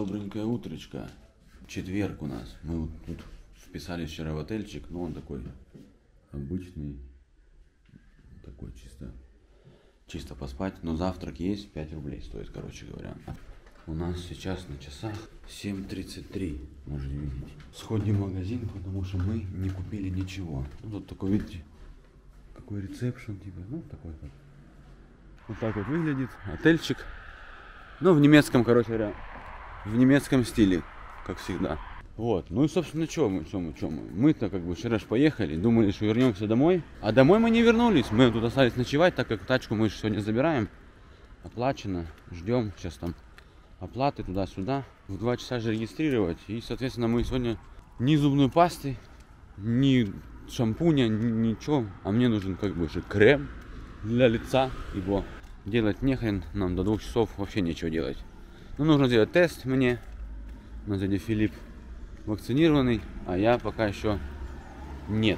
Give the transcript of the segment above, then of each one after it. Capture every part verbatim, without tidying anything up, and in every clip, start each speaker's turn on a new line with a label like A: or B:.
A: Добренькое утречко. Четверг у нас. Мы вот тут вписались вчера в отельчик, но он такой обычный. Такой чисто, чисто поспать. Но завтрак есть, пять рублей стоит, короче говоря. У нас сейчас на часах семь тридцать три, можете видеть. Сходим в магазин, потому что мы не купили ничего. Ну, тут такой, видите, какой ресепшн, типа, ну, такой вот. Вот так вот выглядит отельчик. Ну, в немецком, короче говоря, в немецком стиле, как всегда. Вот, ну и, собственно, что мы, что мы, что мы. Мы-то как бы вчера ж поехали, думали, что вернемся домой. А домой мы не вернулись, мы тут остались ночевать, так как тачку мы сегодня забираем. Оплачено, ждем, сейчас там оплаты туда-сюда. В два часа же регистрировать. И, соответственно, мы сегодня ни зубной пасты, ни шампуня, ни ничего. А мне нужен как бы же крем для лица, ибо делать нехрен, нам до двух часов вообще нечего делать. Ну, нужно сделать тест мне. У нас дядя Филипп вакцинированный, а я пока еще нет.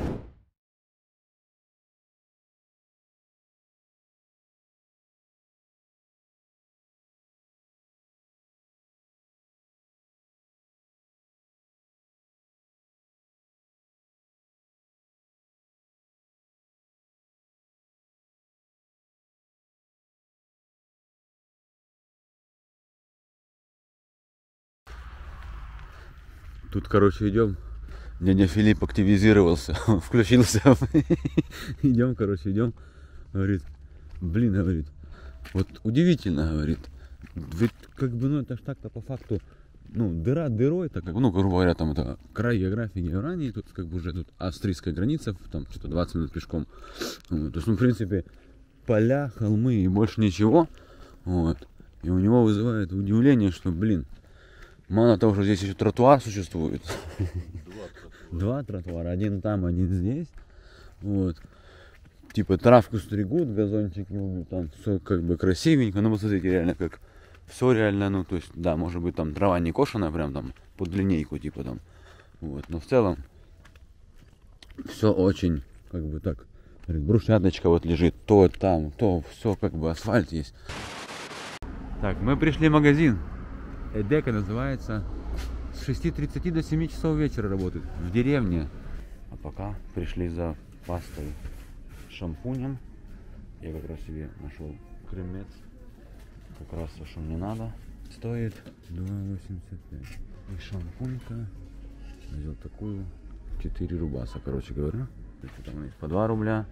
A: Тут, короче, идем. Дядя Филипп активизировался, включился. Идем, короче, идем. Говорит, блин, говорит, вот удивительно, говорит. Ведь как бы, ну это ж так-то по факту, ну дыра дырой, так как, ну грубо говоря, там это край географии Германии, тут как бы уже тут австрийская граница, там что-то двадцать минут пешком. Вот. То есть, ну, в принципе, поля, холмы и больше ничего. Вот. И у него вызывает удивление, что, блин, мало того, что здесь еще тротуар существует. Два тротуара. Один там, один здесь. Вот. Типа травку стригут, газончики, там все как бы красивенько. Ну, посмотрите, реально как все реально, ну, то есть, да, может быть, там трава не кошеная, прям там под линейку, типа там. Вот. Но в целом все очень, как бы так. Брусчаточка вот лежит, то там, то все, как бы асфальт есть. Так, мы пришли в магазин. Эдека называется. С шести тридцати до семи часов вечера работает. В деревне. А пока пришли за пастой, шампунем. Я как раз себе нашел кремец. Как раз то, что мне надо. Стоит два восемьдесят пять. И шампунька. Взял такую. четыре рубаса, короче говоря. Там есть по два рубля.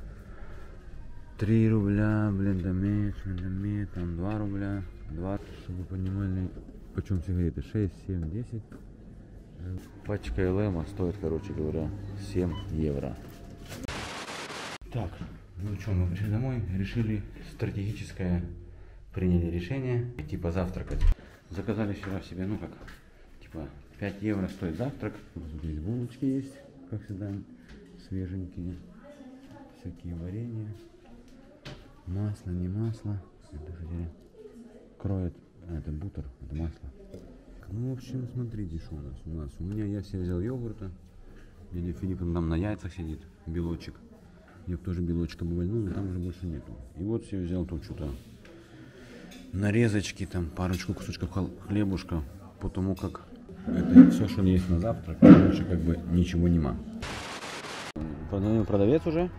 A: три рубля. Блендомет, блендомет. Там два рубля. двадцать, чтобы вы понимали, почем сигареты. шесть, семь, десять. Пачка ЛМ стоит, короче говоря, семь евро. Так, ну что, мы пришли домой, решили стратегическое, приняли решение, типа завтракать. Заказали вчера себе, ну как, типа пять евро стоит завтрак. Вот здесь булочки есть, как всегда, свеженькие, всякие варенья, масло, не масло. Это, кроет, а, это бутер, это масло. Ну, в общем, смотрите, что у нас. У нас, у меня, я себе взял йогурта. Дядя Филипп там на яйцах сидит, белочек. Я бы тоже белочка бы вольнул, но там уже больше нету. И вот себе взял тут что-то нарезочки, там парочку кусочков хлебушка. Потому как это все, что есть на завтрак, больше как бы ничего нема. Продавец уже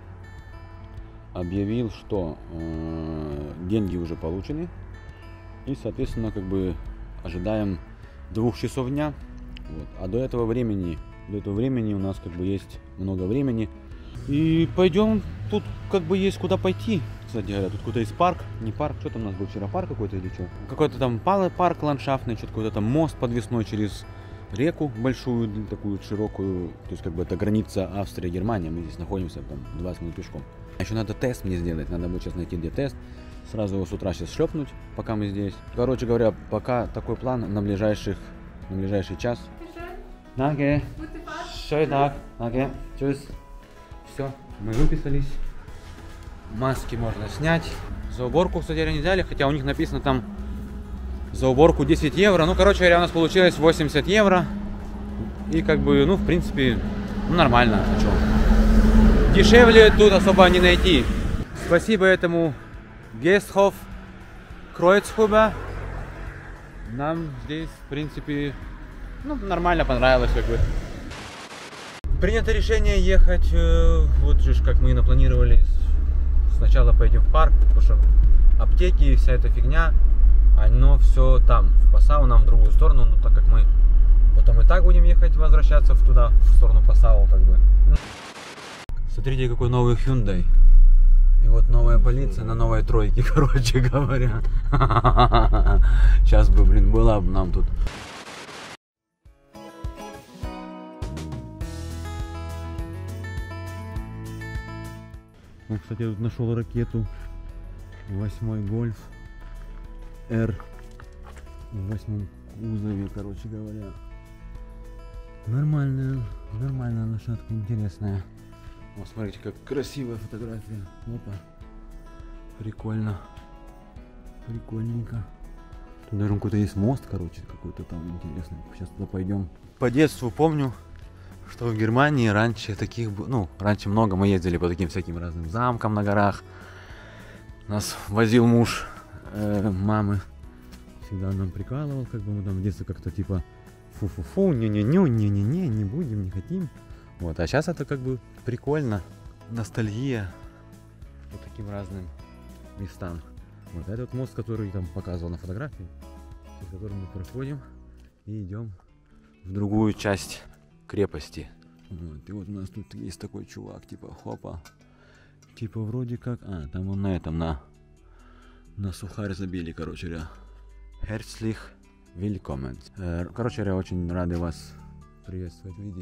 A: объявил, что э, деньги уже получены. И, соответственно, как бы ожидаем двух часов дня. Вот. А до этого времени, до этого времени у нас как бы есть много времени. И пойдем, тут как бы есть куда пойти. Кстати говоря, тут какой-то есть парк, не парк, что там у нас был вчера, парк какой-то или что? Какой-то там парк ландшафтный, что-то какой-то там мост подвесной через реку большую, такую широкую. То есть как бы это граница Австрия-Германия, мы здесь находимся там двадцать минут пешком. Еще надо тест мне сделать, надо будет сейчас найти где тест. Сразу его с утра сейчас шлепнуть, пока мы здесь. Короче говоря, пока такой план на ближайших, на ближайший час. Danke. Schönen Tag. Danke. Tschüss. Все, мы выписались. Маски можно снять. За уборку, кстати, не взяли, хотя у них написано там за уборку десять евро. Ну, короче говоря, у нас получилось восемьдесят евро. И как бы, ну, в принципе, ну, нормально. А что? Дешевле тут особо не найти. Спасибо этому Гестхоф Кройцхуба. нам здесь, в принципе, ну, нормально понравилось, как бы. Принято решение ехать, э, вот же, как мы и напланировали. Сначала пойдем в парк, потому что аптеки и вся эта фигня, оно все там, в Пасау, нам в другую сторону, но так как мы потом и так будем ехать, возвращаться в туда, в сторону Пасау, как бы. Смотрите, какой новый Hyundai. И вот новая полиция на новой тройке, короче говоря. Сейчас бы, блин, была бы нам тут. Ну, кстати, я тут нашел ракету. Восьмой Гольф R в восьмом кузове, короче говоря. Нормальная, нормальная лошадка, интересная. Вот смотрите, как красивая фотография. Опа. Прикольно. Прикольненько. Тут даже какой-то есть мост, короче, какой-то там интересный. Сейчас туда пойдем. По детству помню, что в Германии раньше таких, ну, раньше много мы ездили по таким всяким разным замкам на горах. Нас возил муж э, мамы. Всегда нам прикалывал, как бы мы там в детстве как-то типа фу-фу-фу, не-не-не, не-не-не, не будем, не хотим. Вот, а сейчас это как бы прикольно. Ностальгия по таким разным местам. Вот этот мост, который там показывал на фотографии, через который мы проходим и идем в другую часть крепости. Вот, и вот у нас тут есть такой чувак, типа хопа. Типа вроде как... А, там он на этом, на... На сухарь забили, короче говоря. Herzlich willkommen. Короче говоря, очень рады вас приветствовать, видеть.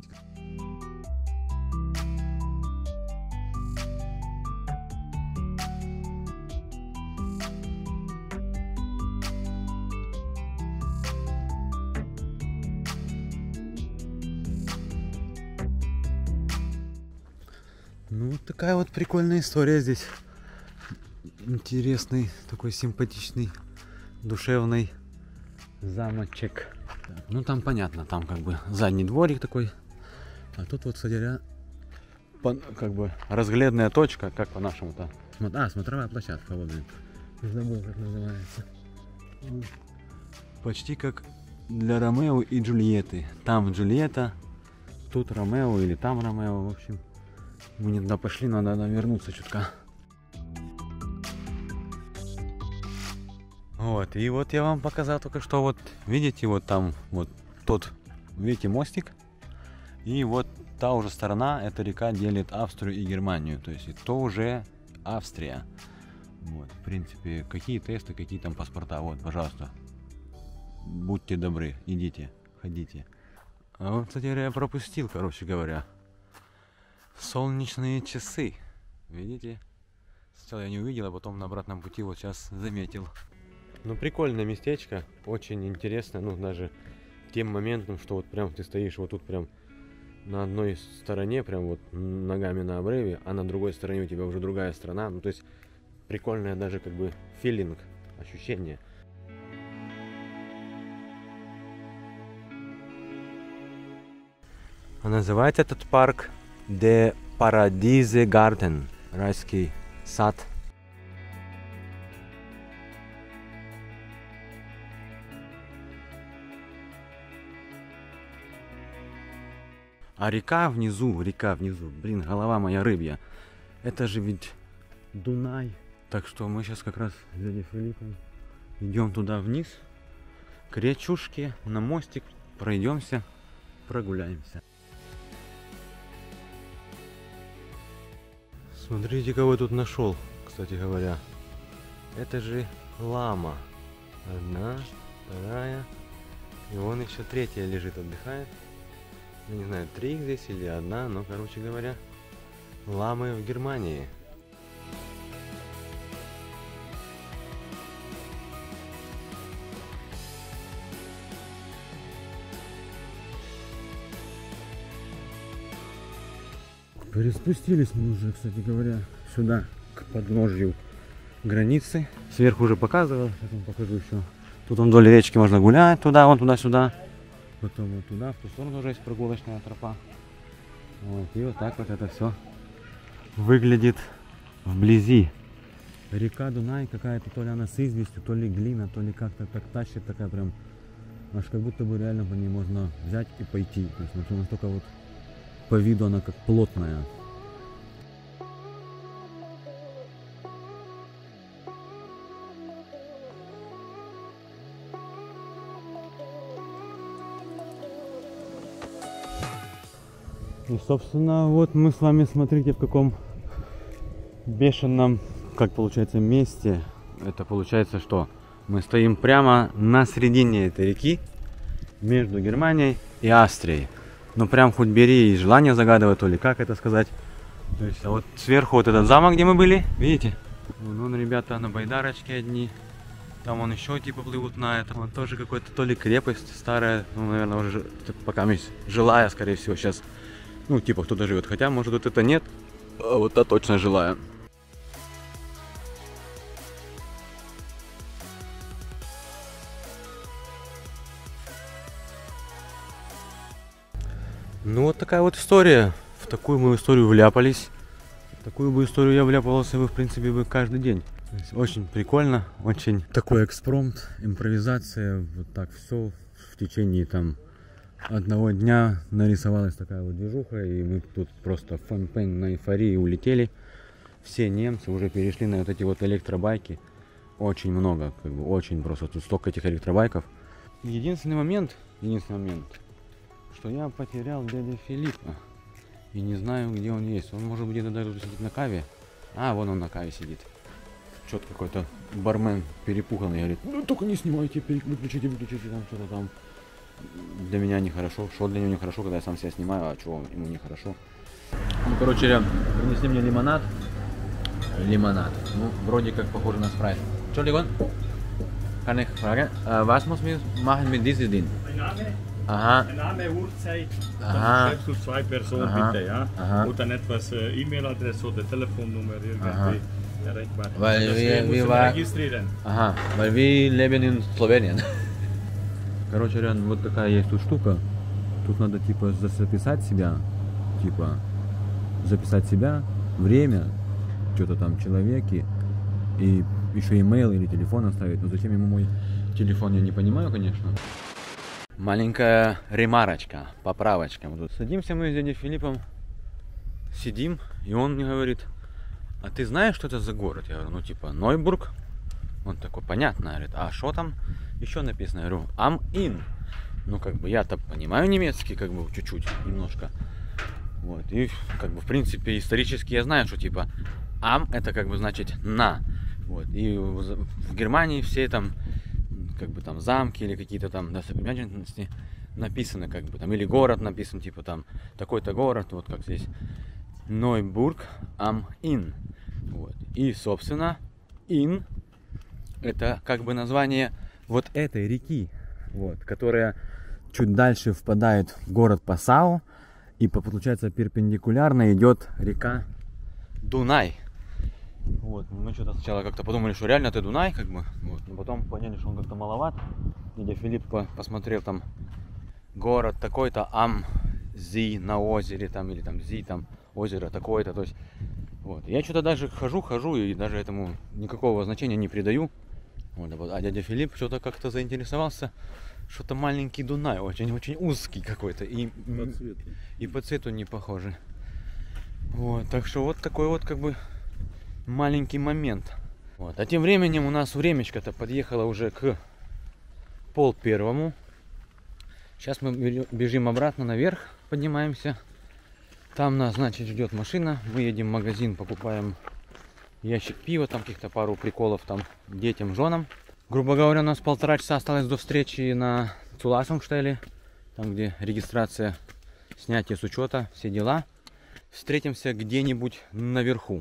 A: Ну, вот такая вот прикольная история здесь. Интересный, такой симпатичный, душевный замочек. Так, ну, там понятно, там как бы задний дворик такой. А тут вот, кстати говоря, по, как бы разглядная точка, как по-нашему-то. А, смотровая площадка, вот, блин. Забыл, как называется. Почти как для Ромео и Джульетты. Там Джульетта, тут Ромео или там Ромео, в общем. Мы не туда пошли, надо, надо вернуться чутка. Вот, и вот я вам показал только что, вот, видите, вот там, вот тот, видите, мостик. И вот та уже сторона, эта река делит Австрию и Германию. То есть, это уже Австрия. Вот, в принципе, какие тесты, какие там паспорта, вот, пожалуйста. Будьте добры, идите, ходите. А вот, кстати говоря, я пропустил, короче говоря. Солнечные часы. Видите? Сначала я не увидел, а потом на обратном пути вот сейчас заметил. Ну, прикольное местечко. Очень интересно. Ну, даже тем моментом, что вот прям ты стоишь вот тут прям на одной стороне, прям вот ногами на обрыве, а на другой стороне у тебя уже другая страна. Ну, то есть прикольное даже как бы филинг, ощущение. А называется этот парк De Paradiese Garten, райский сад. А река внизу, река внизу, блин, голова моя рыбья. Это же ведь Дунай. Так что мы сейчас как раз с дядей Филиппом идем туда вниз, к речушке, на мостик, пройдемся, прогуляемся. Смотрите, кого я тут нашел, кстати говоря. Это же лама. Одна, вторая. И вон еще третья лежит, отдыхает. Я не знаю, три их здесь или одна, но, короче говоря, ламы в Германии. Переспустились мы уже, кстати говоря, сюда, к подножью границы. Сверху уже показывал, сейчас вам покажу еще. Тут вон вдоль речки можно гулять, туда, вон туда-сюда. Потом вот туда, в ту сторону уже есть прогулочная тропа. Вот, и вот так вот это все выглядит вблизи. Река Дунай какая-то, то ли она с известью, то ли глина, то ли как-то так тащит, такая прям аж как будто бы реально по ней можно взять и пойти. То есть вообще настолько вот по виду она как плотная. И, собственно, вот мы с вами, смотрите, в каком бешеном, как получается, месте. Это получается, что мы стоим прямо на середине этой реки, между Германией и Австрией. Ну, прям хоть бери и желание загадывать, то ли как это сказать. То есть, а вот сверху вот этот замок, где мы были, видите? Вон, вон ребята на байдарочке одни. Там он еще типа плывут на этом. Вон тоже какой-то то ли крепость старая, ну, наверное, уже пока жилая, скорее всего, сейчас. Ну, типа, кто-то живет. Хотя, может, вот это нет. А вот та точно жилая. Ну, вот такая вот история. В такую мы историю вляпались. В такую бы историю я вляпался бы, в принципе, бы каждый день. Очень прикольно. Очень такой экспромт, импровизация. Вот так все в течение там одного дня нарисовалась такая вот движуха, и мы тут просто фан-пен на эйфории улетели. Все немцы уже перешли на вот эти вот электробайки. Очень много, как бы очень просто. Тут столько этих электробайков. Единственный момент, единственный момент, что я потерял дядю Филиппа. И не знаю, где он есть. Он может где-то даже сидит на каве. А, вон он на каве сидит. Что-то какой-то бармен перепуганный говорит: ну только не снимайте, выключите, выключите, там что-то там. Для меня нехорошо. Что для него нехорошо, когда я сам себя снимаю, а чего ему нехорошо? Ну, короче, принесли мне лимонад. Лимонад. Ну, вроде как похоже на спрайт. Entschuldigung, kann ich fragen, was muss man machen mit diesem Ding? Aha.
B: Name, Uhrzeit,
A: Aha.
B: dann schreibst du zwei Personen
A: Aha.
B: bitte, ja?
A: Aha.
B: Und dann etwas äh, E-Mail-Adresse oder Telefonnummer irgendwie
A: Aha.
B: erreichbar.
A: Weil
B: das
A: wir-
B: musst
A: wir
B: du
A: war-
B: registrieren.
A: Ага, weil wir leben in Slowenien. Короче, реально, вот такая есть тут штука. Тут надо типа записать себя, типа записать себя, время, что-то там человеки, и еще имейл или телефон оставить. Но зачем ему мой телефон, я не понимаю, конечно. Маленькая ремарочка, поправочка. Вот тут садимся мы с дядей Филиппом, сидим, и он мне говорит: а ты знаешь, что это за город? Я говорю: ну типа Нойбург. Он такой: понятно. Говорит: а что там еще написано? Я говорю: Am Inn. Ну как бы я-то понимаю немецкий, как бы чуть-чуть, немножко. Вот. И как бы в принципе исторически я знаю, что типа Am это как бы значит на. Вот. И в в Германии все там как бы там замки или какие-то там достопримечательности написаны, как бы там, или город написан, типа там такой-то город, вот как здесь Нойбург am Inn. Вот. И собственно Inn это как бы название вот этой реки, вот, которая чуть дальше впадает в город Пассау, и получается перпендикулярно идет река Дунай. Вот, мы что-то сначала как-то подумали, что реально это Дунай, как бы, вот, но потом поняли, что он как-то маловат. Дядя Филипп посмотрел там город такой-то, Ам Зи на озере, там, или там Зи, там, озеро такое-то, то есть, вот. Я что-то даже хожу, хожу и даже этому никакого значения не придаю. Вот, а дядя Филипп что-то как-то заинтересовался, что-то маленький Дунай, очень-очень узкий какой-то, и
B: По цвету.
A: и по цвету не похожи. Вот, так что вот такой вот как бы маленький момент. Вот. А тем временем у нас времечко-то подъехало уже к пол первому. Сейчас мы бежим обратно наверх, поднимаемся. Там нас, значит, ждет машина. Мы едем в магазин, покупаем ящик пива, там каких-то пару приколов там детям, женам. Грубо говоря, у нас полтора часа осталось до встречи на Цуласумштеле, там где регистрация, снятие с учета, все дела. Встретимся где-нибудь наверху.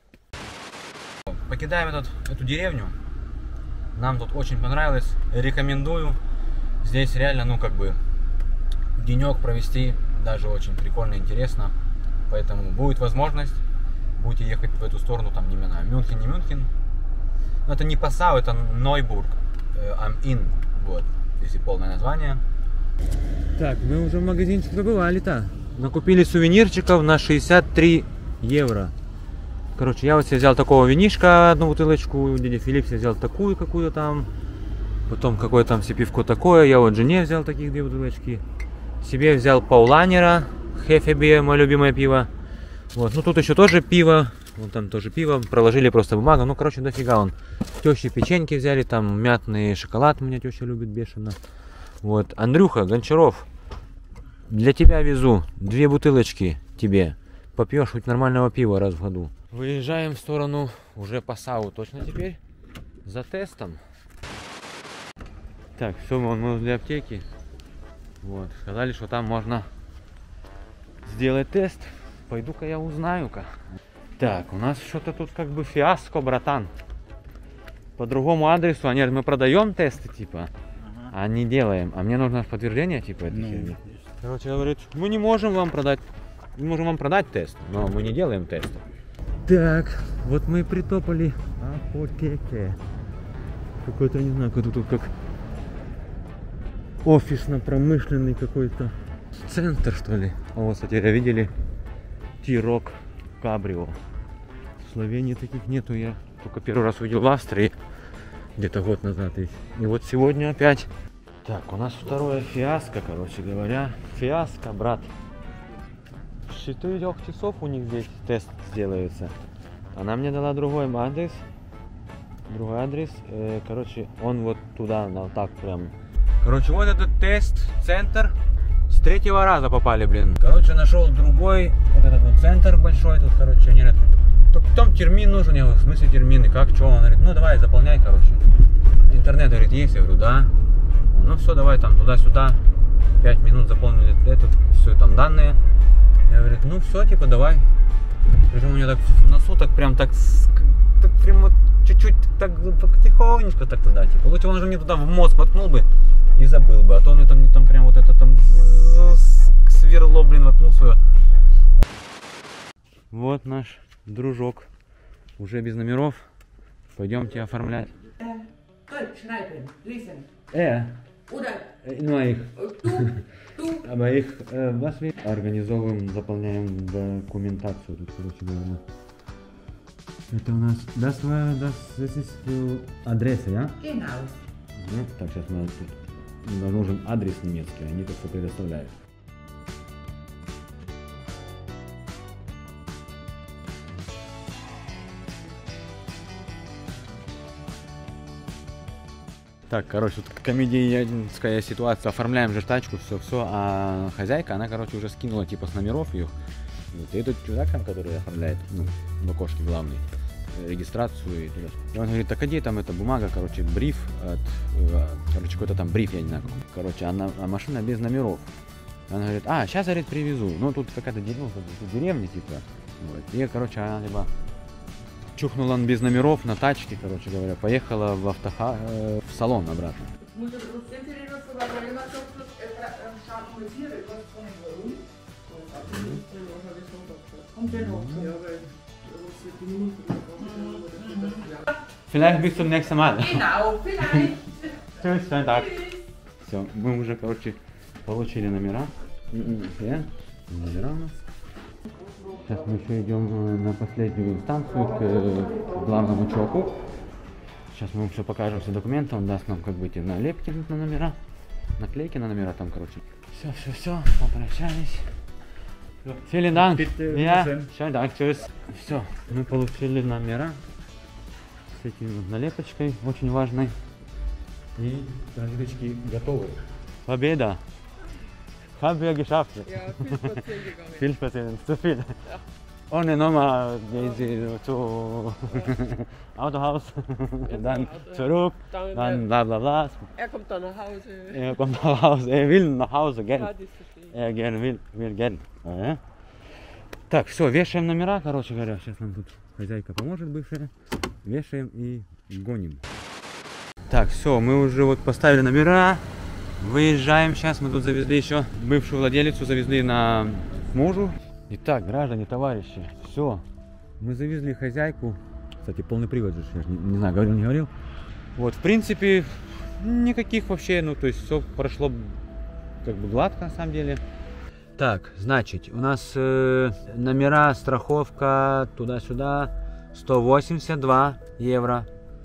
A: Покидаем этот, эту деревню. Нам тут очень понравилось. Рекомендую. Здесь реально, ну как бы, денек провести даже очень прикольно, интересно. Поэтому будет возможность, будете ехать в эту сторону, там, не знаю, Мюнхен, не Мюнхен. Но это не Пассау, это Нойбург. Am Inn. Вот, если полное название. Так, мы уже в магазинчик побывали-то. Накупили сувенирчиков на шестьдесят три евро. Короче, я вот себе взял такого винишка, одну бутылочку, дядя Филипп себе взял такую какую-то там.
C: Потом какое там себе пивко такое. Я вот жене взял таких две бутылочки. Себе взял Паулайнера, Хефебе, мое любимое пиво. Вот, ну тут еще тоже пиво. Вон там тоже пиво. Проложили просто бумагу. Ну, короче, дофига он. Тещи печеньки взяли, там мятный шоколад. У меня теща любит бешено. Вот, Андрюха Гончаров. Для тебя везу две бутылочки тебе. Попьешь хоть нормального пива раз в году. Выезжаем в сторону уже Пассау точно теперь. За тестом. Так, все, мы возле аптеки. Вот, сказали, что там можно сделать тест. Пойду-ка я узнаю-ка. Так, у нас что-то тут как бы фиаско, братан. По другому адресу, а нет, мы продаем тесты, типа, ага. А не делаем. А мне нужно подтверждение, типа, этой ну, херни. Короче, говорит, мы не можем вам продать, мы можем вам продать тест, но мы не делаем тесты. Так, вот мы и притопали. Апотеке. Какой-то, не знаю, какой-то тут как офисно-промышленный какой-то центр, что ли. А вот, кстати, видели T-Roc Cabrio. В Словении таких нету, я только первый раз увидел в Австрии, где-то год назад. И, и вот сегодня опять. Так, у нас второе фиаско, короче говоря. Фиаско, брат. С четырёх часов у них здесь тест сделается. Она мне дала другой адрес. Другой адрес. Э, короче, он вот туда, на так прям. Короче, вот этот тест-центр. С третьего раза попали, блин. Короче, нашел другой, вот этот вот центр большой. Тут, короче, они говорят, там термин нужен. Я говорю, в смысле термин? И как, что? Он говорит, ну давай, заполняй, короче. Интернет, говорит, есть? Я говорю, да. Ну все, давай там туда-сюда. Пять минут заполнили этот, все там данные. Я говорю, ну все, типа, давай. Причем у меня так в носу, так прям так, так прям вот чуть-чуть, так, так тихонечко так туда, типа. Лучше он же мне туда в мозг воткнул бы и забыл бы. А то он мне там, там прям вот это там сверло, блин, воткнул свое. Вот наш дружок. Уже без номеров. Пойдемте оформлять. Э, ну их. Aber ich, äh, was wir организовываем, заполняем документацию тут, короче говоря. Это у нас, das war, das, das ist für Adresse, ja? Genau. Ну, так, сейчас мы тут, нам нужен адрес немецкий, они это все предоставляют. Так, короче, тут комедийская ситуация, оформляем же тачку, все-все, а хозяйка, она, короче, уже скинула, типа, с номеров ее. Вот, и этот чудак там, который оформляет, ну, в окошке главный, регистрацию и туда. И он говорит, так а где там эта бумага, короче, бриф от, короче, какой-то там бриф, я не знаю, короче, она, а машина без номеров. Она говорит, а, сейчас, говорит, привезу. Ну, тут какая-то, ну, деревня, типа, вот. И, короче, она, либо чухнула он без номеров на тачке, короче говоря, поехала в автоха, э, в салон обратно. Vielleicht bis zum nächsten Mal. Genau, vielleicht. Tschüss, schönen Tag. Все, мы уже, короче, получили номера. Yeah. Номера у нас. Сейчас мы еще идем на последнюю инстанцию к главному чуваку. Сейчас мы ему все покажем, все документы. Он даст нам как бы эти налепки на номера, наклейки на номера там, короче. Все, все, все, попрощались. Vielen Dank. Ja, schönen Dank, tschüss. Все, мы получили номера с этими вот налепочкой, очень важной. И таблички готовы. Победа! Haben wir geschafft. Ja, viel spazieren gegangen. Viel spazieren, zu viel. Ja. Ohne Nummer gehen Sie zu Autohaus, dann Auto. Zurück, dann, dann bla bla bla. Er kommt dann nach Hause. Er kommt nach Hause, er will nach Hause gehen. Ja, das verstehe ich. Er gerne will, will gehen. Ja. Так, все, вешаем номера, короче говоря. Сейчас нам тут хозяйка поможет бывшая. Вешаем и гоним. Так, все, мы уже вот поставили номера. Выезжаем сейчас, мы тут завезли еще бывшую владелицу, завезли на мужу. Итак, граждане, товарищи, все, мы завезли хозяйку. Кстати, полный привод же, я не, не знаю, говорил, не говорил. Вот, в принципе, никаких вообще, ну, то есть все прошло как бы гладко на самом деле. Так, значит, у нас э, номера, страховка, туда-сюда, сто восемьдесят два евро.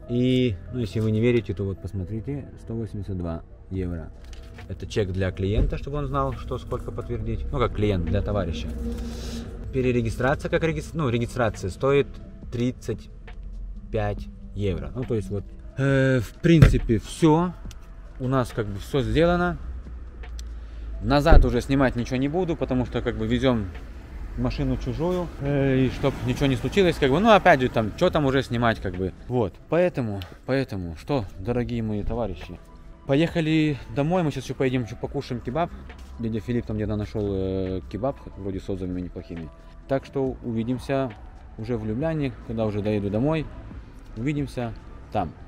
C: И, ну, если вы не верите, то вот посмотрите, сто восемьдесят два евро. Это чек для клиента, чтобы он знал, что сколько подтвердить. Ну, как клиент, для товарища. Перерегистрация, как реги... ну, регистрация стоит тридцать пять евро. Ну, то есть вот, э, в принципе, все. У нас как бы все сделано. Назад уже снимать ничего не буду, потому что как бы везем машину чужую, э, и чтоб ничего не случилось, как бы, ну опять же там, что там уже снимать, как бы, вот, поэтому, поэтому, что, дорогие мои товарищи, поехали домой, мы сейчас еще поедем, еще покушаем кебаб, дядя Филипп там где-то нашел э, кебаб, вроде с отзывами неплохими, так что увидимся уже в Любляне, когда уже доеду домой, увидимся там.